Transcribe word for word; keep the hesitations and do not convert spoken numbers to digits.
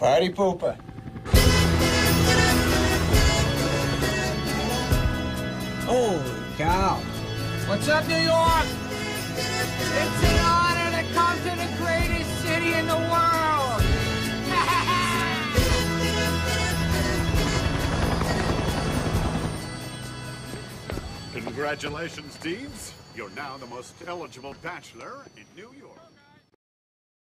Party pooper. Holy cow. What's up, New York? It's an honor to come to the greatest city in the world. Congratulations, Deeds. You're now the most eligible bachelor in New York.